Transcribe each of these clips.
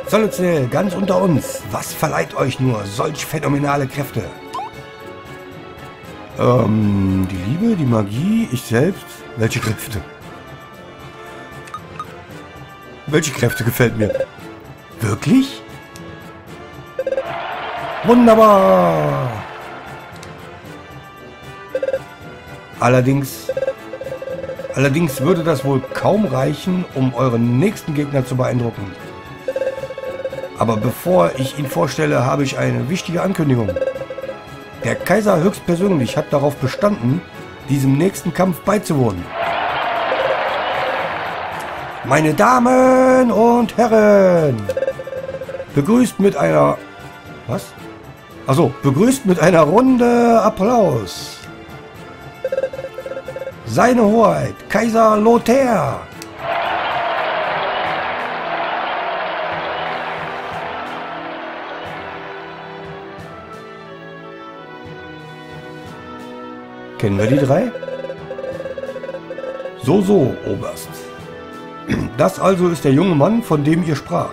Solozil, ganz unter uns. Was verleiht euch nur solch phänomenale Kräfte? Die Liebe, die Magie, ich selbst. Welche Kräfte? Welche Kräfte gefällt mir? Wirklich? Wunderbar! Allerdings würde das wohl kaum reichen, um euren nächsten Gegner zu beeindrucken. Aber bevor ich ihn vorstelle, habe ich eine wichtige Ankündigung. Der Kaiser höchstpersönlich hat darauf bestanden, diesem nächsten Kampf beizuwohnen. Meine Damen und Herren, begrüßt mit einer... Was? Achso, begrüßt mit einer Runde Applaus Seine Hoheit, Kaiser Lothair. Kennen wir die drei? So, Oberst. Das also ist der junge Mann, von dem ihr spracht.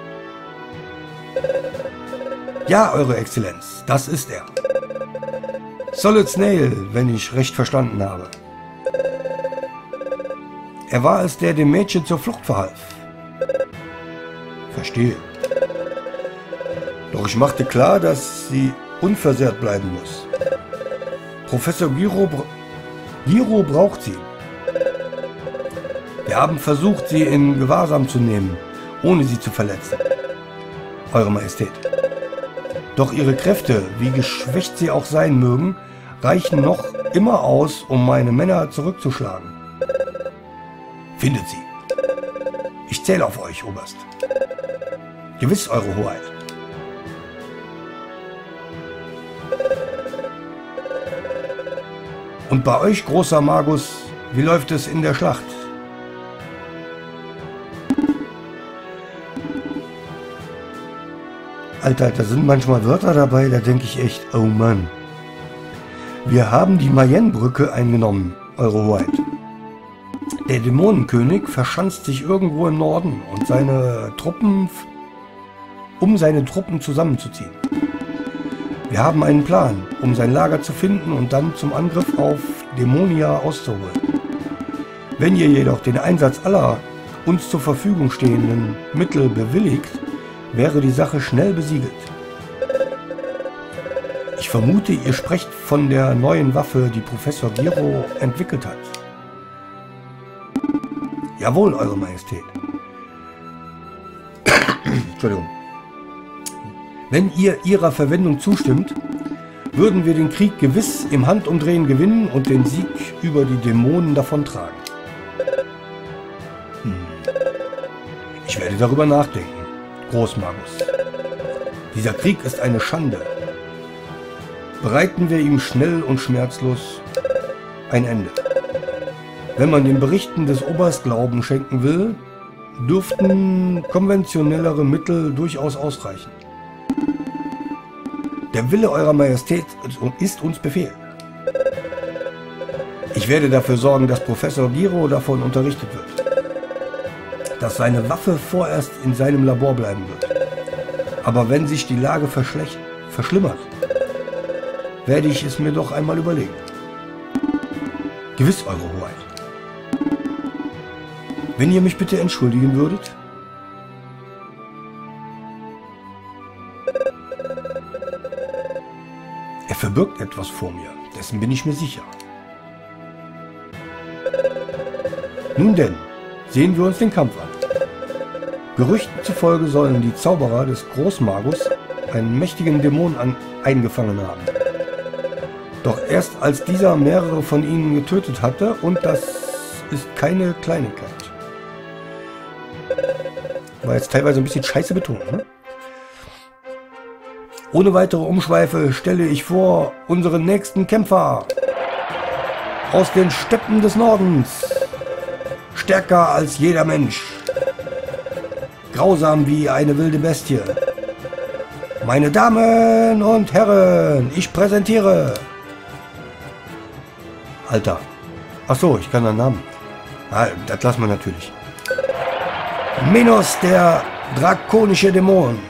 Ja, Eure Exzellenz, das ist er. Solid Snail, wenn ich recht verstanden habe. Er war es, der dem Mädchen zur Flucht verhalf. Verstehe. Doch ich machte klar, dass sie unversehrt bleiben muss. Professor Giro braucht sie. Wir haben versucht, sie in Gewahrsam zu nehmen, ohne sie zu verletzen. Eure Majestät. Doch ihre Kräfte, wie geschwächt sie auch sein mögen, reichen noch immer aus, um meine Männer zurückzuschlagen. Findet sie. Ich zähle auf euch, Oberst. Gewiss, Eure Hoheit. Und bei euch, großer Magus, wie läuft es in der Schlacht? Alter, da sind manchmal Wörter dabei, da denke ich echt, oh Mann. Wir haben die Mayenne-Brücke eingenommen, Eure Hoheit. Der Dämonenkönig verschanzt sich irgendwo im Norden und um seine Truppen zusammenzuziehen. Wir haben einen Plan, um sein Lager zu finden und dann zum Angriff auf Dämonia auszuholen. Wenn ihr jedoch den Einsatz aller uns zur Verfügung stehenden Mittel bewilligt, wäre die Sache schnell besiegelt. Ich vermute, ihr sprecht von der neuen Waffe, die Professor Giro entwickelt hat. Jawohl, Eure Majestät. Entschuldigung. Wenn ihr ihrer Verwendung zustimmt, würden wir den Krieg gewiss im Handumdrehen gewinnen und den Sieg über die Dämonen davontragen. Ich werde darüber nachdenken, Großmagus. Dieser Krieg ist eine Schande. Bereiten wir ihm schnell und schmerzlos ein Ende. Wenn man den Berichten des Oberst Glauben schenken will, dürften konventionellere Mittel durchaus ausreichen. Der Wille Eurer Majestät ist uns Befehl. Ich werde dafür sorgen, dass Professor Giro davon unterrichtet wird. Dass seine Waffe vorerst in seinem Labor bleiben wird. Aber wenn sich die Lage verschlimmert, werde ich es mir doch einmal überlegen. Gewiss, Eure Hoheit. Wenn ihr mich bitte entschuldigen würdet. Er verbirgt etwas vor mir, dessen bin ich mir sicher. Nun denn, sehen wir uns den Kampf an. Gerüchten zufolge sollen die Zauberer des Großmagus einen mächtigen Dämon eingefangen haben. Doch erst als dieser mehrere von ihnen getötet hatte, und das ist keine Kleinigkeit. War jetzt teilweise ein bisschen scheiße betont, ne? Ohne weitere Umschweife stelle ich vor unseren nächsten Kämpfer aus den Steppen des Nordens. Stärker als jeder Mensch. Grausam wie eine wilde Bestie. Meine Damen und Herren, ich präsentiere... Alter. Achso, ich kann einen Namen. Ah, das lassen wir natürlich. Minos der Drakonische Dämonen.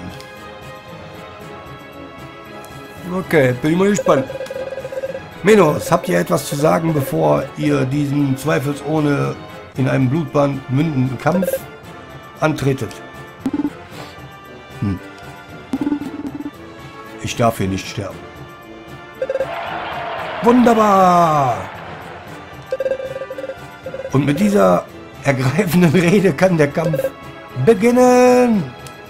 Okay, bin ich mal gespannt. Menos, habt ihr etwas zu sagen, bevor ihr diesen zweifelsohne in einem Blutband mündenden Kampf antretet? Ich darf hier nicht sterben. Wunderbar! Und mit dieser ergreifenden Rede kann der Kampf beginnen!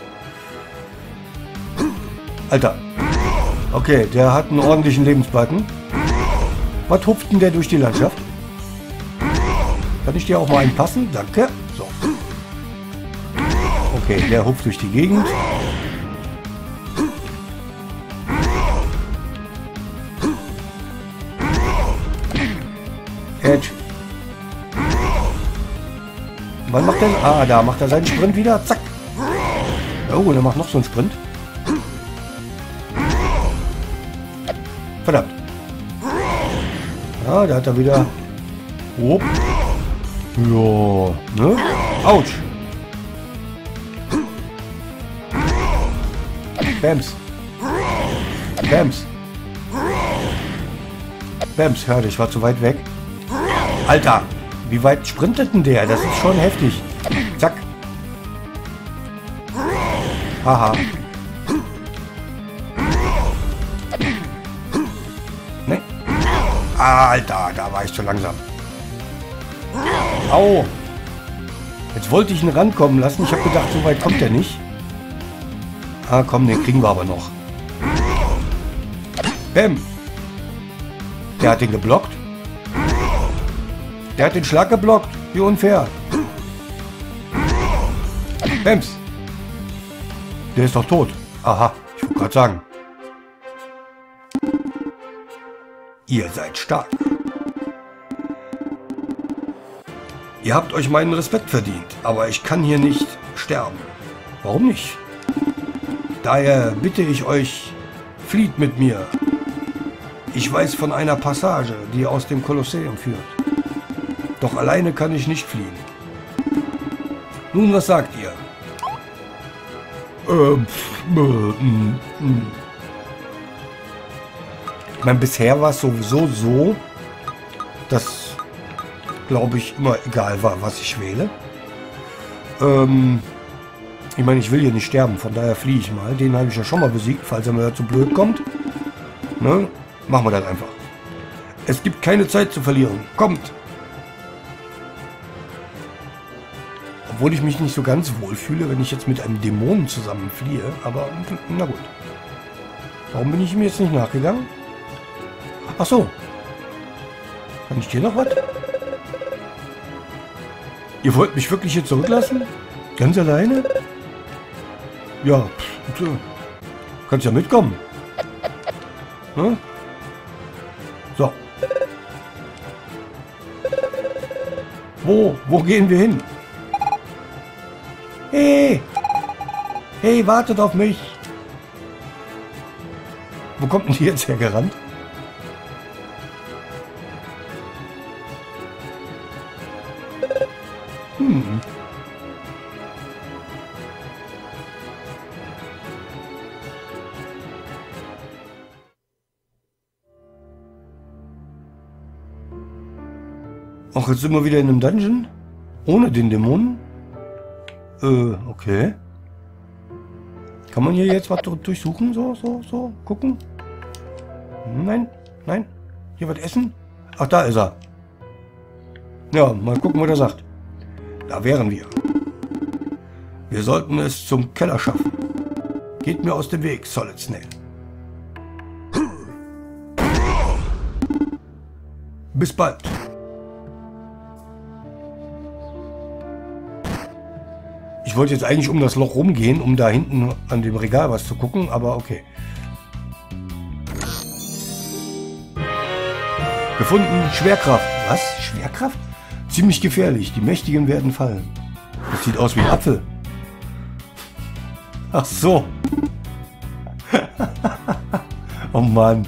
Alter. Okay, der hat einen ordentlichen Lebensbalken. Was hupft denn der durch die Landschaft? Kann ich dir auch mal einen passen? Danke. So. Okay, der hupft durch die Gegend. Edge. Wann macht er? Ah, da macht er seinen Sprint wieder. Zack. Oh, der macht noch so einen Sprint. Verdammt. Ja, da hat er wieder... Hopp. Ja, ne? Autsch. Bams. Bams. Bams, hör, ich war zu weit weg. Alter, wie weit sprintet denn der? Das ist schon heftig. Zack. Haha. Ne? Alter, da war ich zu langsam. Au. Jetzt wollte ich ihn rankommen lassen. Ich habe gedacht, so weit kommt er nicht. Ah, komm, den kriegen wir aber noch. Bäm. Der hat den geblockt. Der hat den Schlag geblockt. Wie unfair. Bäms. Der ist doch tot. Aha, ich wollte gerade sagen. Ihr seid stark. Ihr habt euch meinen Respekt verdient, aber ich kann hier nicht sterben. Warum nicht? Daher bitte ich euch, flieht mit mir. Ich weiß von einer Passage, die aus dem Kolosseum führt. Doch alleine kann ich nicht fliehen. Nun, was sagt ihr? Ich meine, bisher war es sowieso so, dass, glaube ich, immer egal war, was ich wähle. Ich meine, ich will hier nicht sterben, von daher fliehe ich mal. Den habe ich ja schon mal besiegt, falls er mir zu blöd kommt. Ne? Machen wir das einfach. Es gibt keine Zeit zu verlieren. Kommt! Obwohl ich mich nicht so ganz wohl fühle, wenn ich jetzt mit einem Dämonen zusammen fliehe. Aber na gut. Warum bin ich ihm jetzt nicht nachgegangen? Ach so. Kann ich dir noch was? Ihr wollt mich wirklich hier zurücklassen? Ganz alleine? Ja, kannst ja mitkommen. Hm? So. Wo gehen wir hin? Hey! Hey, wartet auf mich! Wo kommt denn die jetzt hergerannt? Ach, jetzt sind wir wieder in einem Dungeon? Ohne den Dämonen? Okay. Kann man hier jetzt was durchsuchen? So, gucken? Nein, nein. Hier was essen? Ach, da ist er. Ja, mal gucken, was er sagt. Da wären wir. Wir sollten es zum Keller schaffen. Geht mir aus dem Weg, Solid Snail. Bis bald. Ich wollte jetzt eigentlich um das Loch rumgehen, um da hinten an dem Regal was zu gucken, aber okay. Gefunden, Schwerkraft. Was? Schwerkraft? Ziemlich gefährlich. Die Mächtigen werden fallen. Das sieht aus wie ein Apfel. Ach so. Oh Mann.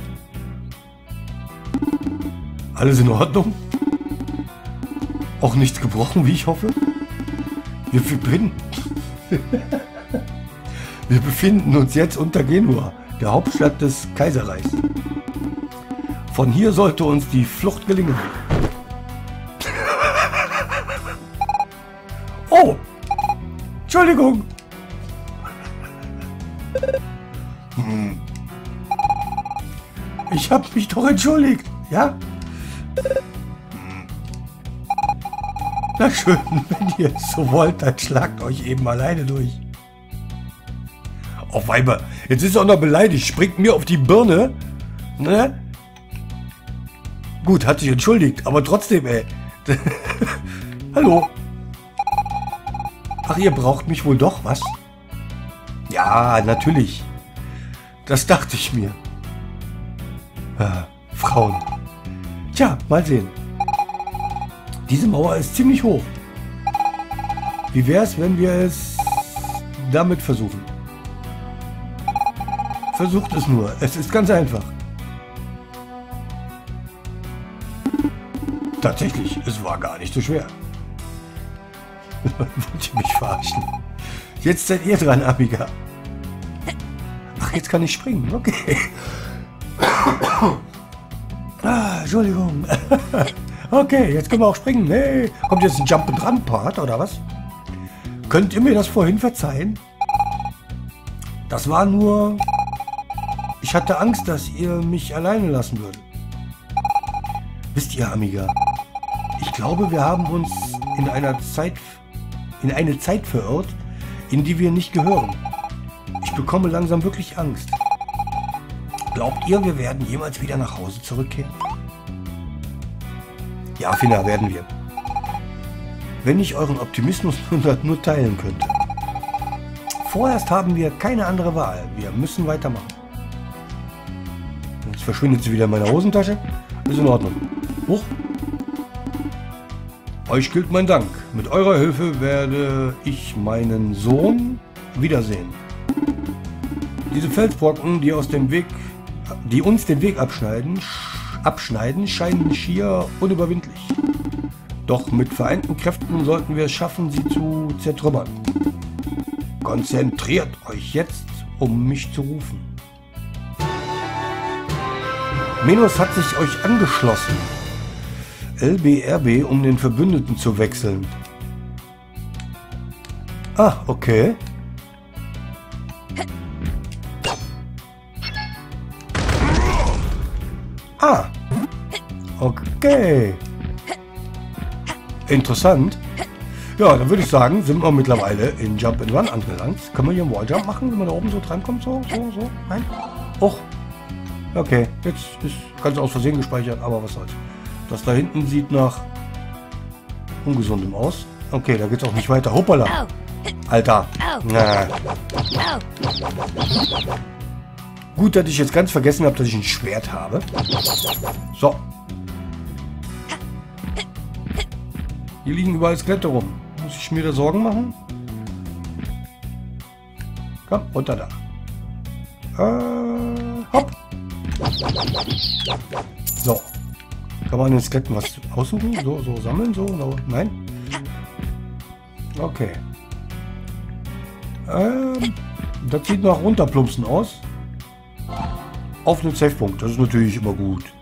Alles in Ordnung? Auch nichts gebrochen, wie ich hoffe? Wir bin. Wir befinden uns jetzt unter Genua, der Hauptstadt des Kaiserreichs. Von hier sollte uns die Flucht gelingen. Oh! Entschuldigung! Ich habe mich doch entschuldigt, ja? Na schön, wenn ihr es so wollt, dann schlagt euch eben alleine durch. Oh Weiber, jetzt ist er auch noch beleidigt, springt mir auf die Birne. Ne? Gut, hat sich entschuldigt, aber trotzdem, ey. Hallo. Ach, ihr braucht mich wohl doch, was? Ja, natürlich. Das dachte ich mir. Frauen. Tja, mal sehen. Diese Mauer ist ziemlich hoch. Wie wär's, wenn wir es damit versuchen? Versucht es nur. Es ist ganz einfach. Tatsächlich, es war gar nicht so schwer. Wollt ihr mich verarschen? Jetzt seid ihr dran, Amiga. Ach, jetzt kann ich springen. Okay. Entschuldigung. Okay, jetzt können wir auch springen. Hey, kommt jetzt ein Jump-and-Run-Part, oder was? Könnt ihr mir das vorhin verzeihen? Das war nur... Ich hatte Angst, dass ihr mich alleine lassen würdet. Wisst ihr, Amiga, ich glaube, wir haben uns in eine Zeit verirrt, in die wir nicht gehören. Ich bekomme langsam wirklich Angst. Glaubt ihr, wir werden jemals wieder nach Hause zurückkehren? Ja, Finna, werden wir. Wenn ich euren Optimismus nur teilen könnte. Vorerst haben wir keine andere Wahl. Wir müssen weitermachen. Jetzt verschwindet sie wieder in meiner Hosentasche. Ist in Ordnung. Hoch. Euch gilt mein Dank. Mit eurer Hilfe werde ich meinen Sohn wiedersehen. Diese Felsbrocken, die uns den Weg abschneiden, scheinen schier unüberwindlich. Doch mit vereinten Kräften sollten wir es schaffen, sie zu zertrümmern. Konzentriert euch jetzt, um mich zu rufen. Menos hat sich euch angeschlossen. LBRB, um den Verbündeten zu wechseln. Ah, okay. Ah, okay. Interessant. Ja, dann würde ich sagen, sind wir mittlerweile in Jump and Run angelangt. Können wir hier einen Walljump machen, wenn man da oben so drankommt? So. Nein? Och. Okay, jetzt ist ganz aus Versehen gespeichert, aber was soll's. Das da hinten sieht nach ungesundem aus. Okay, da geht's auch nicht weiter. Hoppala. Alter. Na. Gut, dass ich jetzt ganz vergessen habe, dass ich ein Schwert habe. So. Hier liegen überall Skelette rum. Muss ich mir da Sorgen machen? Komm, runter da. Hopp. So. Kann man den Skeletten was aussuchen? So sammeln? So? No. Nein? Okay. Das sieht nach runterplumpsen aus. Auf einen Safe-Punkt. Das ist natürlich immer gut.